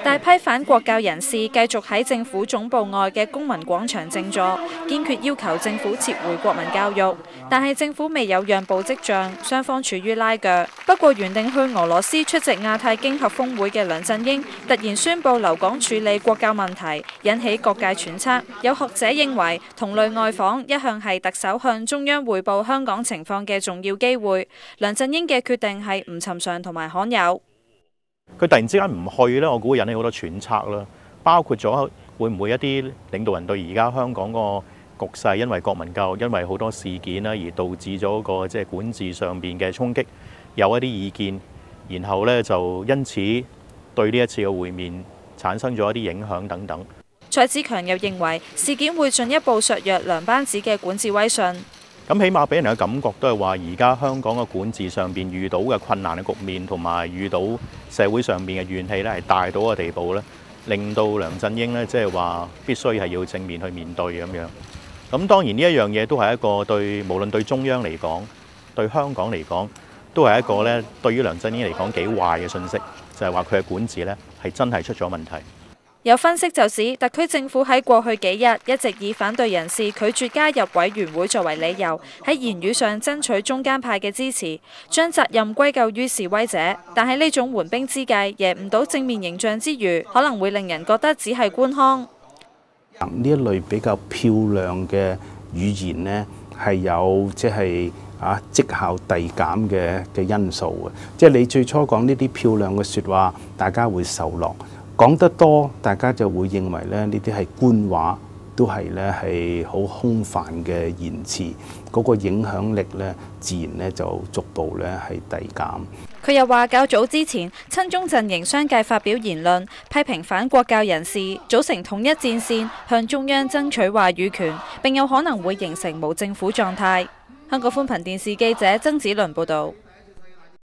大批反國教人士繼續喺政府總部外嘅公民廣場靜坐，堅決要求政府撤回國民教育。但係政府未有讓步跡象，雙方處於拉鋸。不過原定去俄羅斯出席亞太經合峰會嘅梁振英，突然宣布留港處理國教問題，引起各界揣測。有學者認為，同類外訪一向係特首向中央匯報香港情況嘅重要機會。梁振英嘅決定係唔尋常同埋罕有。 佢突然之間唔去咧，我估會引起好多揣測啦。包括咗會唔會一啲領導人對而家香港個局勢，因為國民教育，因為好多事件啦，而導致咗個即係管治上邊嘅衝擊，有一啲意見，然後咧就因此對呢一次嘅會面產生咗一啲影響等等。 蔡子強又認為事件會進一步削弱梁班子嘅管治威信。 咁起碼俾人嘅感覺都係話，而家香港嘅管治上邊遇到嘅困難嘅局面，同埋遇到社會上邊嘅怨氣咧，係大到個地步咧，令到梁振英咧即係話必須係要正面去面對咁樣。咁當然呢一樣嘢都係一個對無論對中央嚟講，對香港嚟講，都係一個咧對於梁振英嚟講幾壞嘅訊息，就係話佢嘅管治咧係真係出咗問題。 有分析就指，特區政府喺過去幾日一直以反對人士拒絕加入委員會作為理由，喺言語上爭取中間派嘅支持，將責任歸咎於示威者。但係呢種緩兵之計，贏唔到正面形象之餘，可能會令人覺得只係官腔。 呢一類比較漂亮嘅語言呢，係有即係績效遞減嘅因素嘅。即係你最初講呢啲漂亮嘅説話，大家會受落。講得多，大家就會認為咧呢啲係官話，都係咧係好空泛嘅言辭，嗰個影響力咧自然咧就逐步咧係遞減。 佢又話較早之前，親中陣營相繼發表言論，批評反國教人士組成統一戰線，向中央爭取話語權，並有可能會形成無政府狀態。香港寬頻電視記者曾子倫報導。